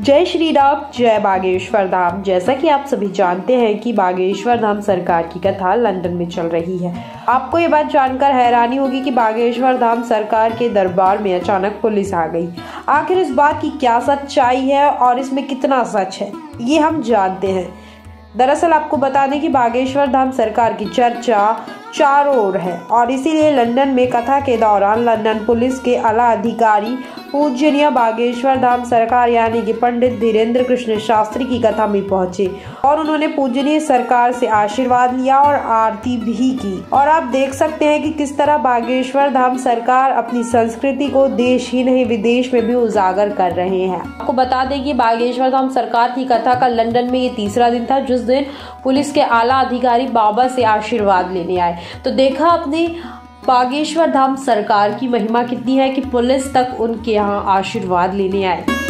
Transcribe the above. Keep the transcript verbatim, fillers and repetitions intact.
जय श्री राम, जय बागेश्वर धाम। जैसा कि आप सभी जानते हैं कि बागेश्वर धाम सरकार की कथा लंदन में चल रही है। आपको ये बात जानकर हैरानी होगी कि बागेश्वर धाम सरकार के दरबार में अचानक पुलिस आ गई। आखिर इस बात की क्या सच्चाई है और इसमें कितना सच है, ये हम जानते हैं। दरअसल आपको बता दें कि बागेश्वर धाम सरकार की चर्चा चारों ओर है और इसीलिए लंदन में कथा के दौरान लंदन पुलिस के आला अधिकारी पूजनीय बागेश्वर धाम सरकार यानी कि पंडित धीरेन्द्र कृष्ण शास्त्री की कथा में पहुंचे और उन्होंने पूजनीय सरकार से आशीर्वाद लिया और आरती भी की। और आप देख सकते हैं कि किस तरह बागेश्वर धाम सरकार अपनी संस्कृति को देश ही नहीं विदेश में भी उजागर कर रहे हैं। आपको बता दें कि बागेश्वर धाम सरकार की कथा का लंदन में ये तीसरा दिन था, जिस दिन पुलिस के आला अधिकारी बाबा से आशीर्वाद लेने आए। तो देखा आपने बागेश्वर धाम सरकार की महिमा कितनी है कि पुलिस तक उनके यहाँ आशीर्वाद लेने आए।